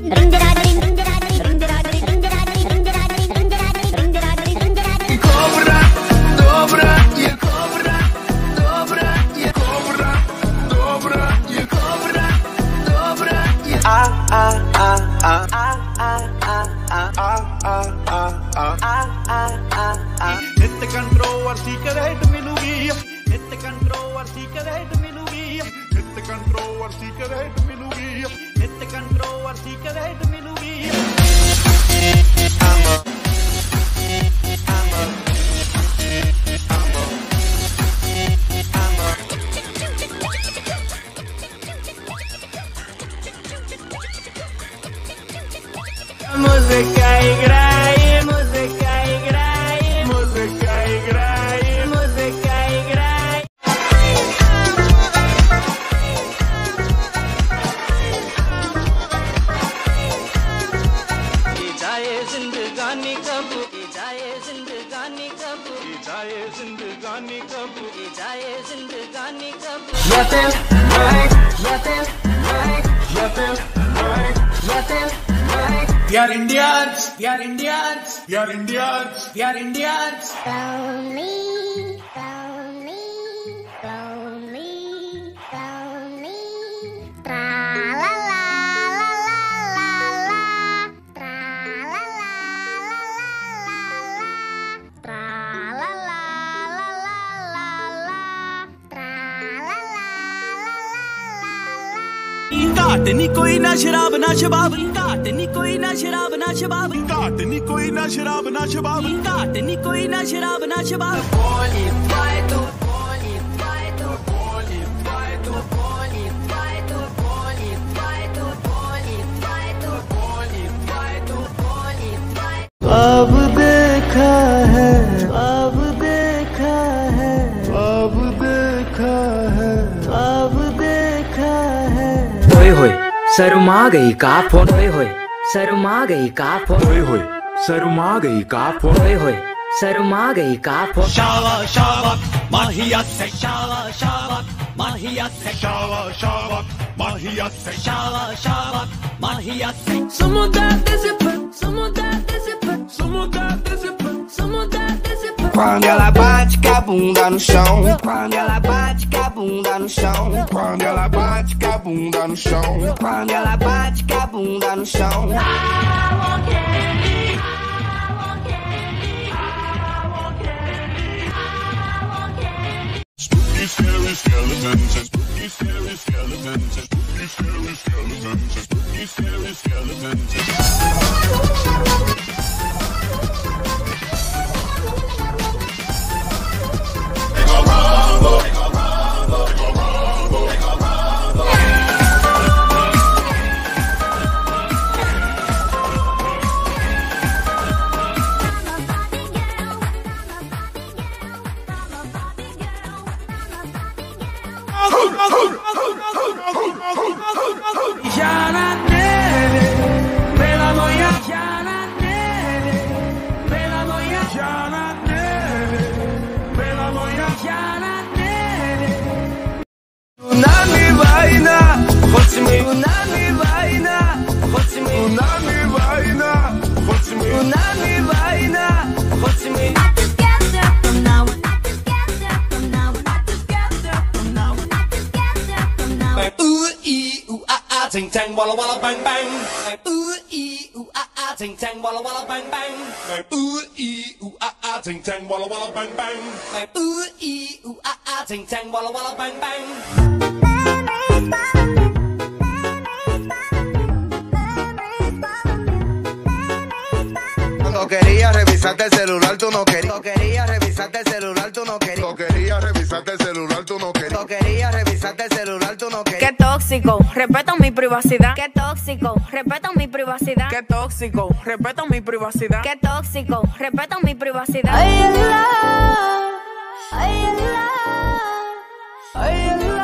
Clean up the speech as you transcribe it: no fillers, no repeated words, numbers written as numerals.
नित कंट्रोवर्सी के रेट मिलूगी, नित कंट्रोवर्सी के रेट मिलूगी, नित कंट्रोवर्सी के रेट मिलूगी, नित कंट्रोवर्सी के रेट मिलूगी। Música e graia, música e graia, música e graia, música e graia. जाए जिंदगानी कब, जाए जिंदगानी कब, जाए जिंदगानी कब, जाए जिंदगानी कब। Nothing like, nothing like, nothing like, nothing like. We are Indians, we are Indians, we are Indians, we are Indians. Lonely, lonely, lonely, lonely. Tra la la la la la la. Tra la la la la la la. Tra la la la la la la. Tra la la la la la. घाट नी कोई ना शराब ना शबाब, घाट नी कोई ना शराब ना शबाब, घाट नी कोई ना शराब ना शबाब, घाट नी कोई ना शराब ना शबाब। अब देखा है, अब देखा है, अब देखा है, अब देखा है। ओए होए शर्मा गई का फोन, ओए होए शर्मा गई का फोन, ओए होए शर्मा गई का फोन, ओए होए शर्मा गई का फोन। शावा शावा माहिया से, शावा शावा माहिया से, शावा शावा माहिया से, शावा शावा माहिया से। Sumuda discipline, sumuda discipline, sumuda discipline, sumuda discipline. Quando ela bate com a bunda no chão, quando ela bate com a bunda no chão, quando ela bate com a bunda no chão, quando ela bate com a bunda no chão. Spooky scary skeletons, spooky scary skeletons, spooky scary skeletons, spooky scary skeletons. Ya la neve, me la voy a, ya la neve, me la voy a, ya la neve, me la voy a, ya la neve. Tsunami vaina, tsunami vaina, tsunami vaina, tsunami vaina, tsunami. Ting tang walla walla bang bang. Ooh ee ooh ah ah. Ting tang walla walla bang bang. Ooh ee ooh ah ah, ting tang walla walla bang bang. Ooh ee ooh ah ah. Ting tang walla walla bang bang. No quería revisarte el celular, tú no querías. No quería revisarte el celular, tú no querías. No quería revisarte el celular, tú no querías. No quería revisarte el celular, tú no querías. Qué tóxico, respeto mi privacidad. Qué tóxico, respeto mi privacidad. Qué tóxico, respeto mi privacidad. Qué tóxico, respeto mi privacidad. Ay, Allah, ay, Allah, ay, Allah.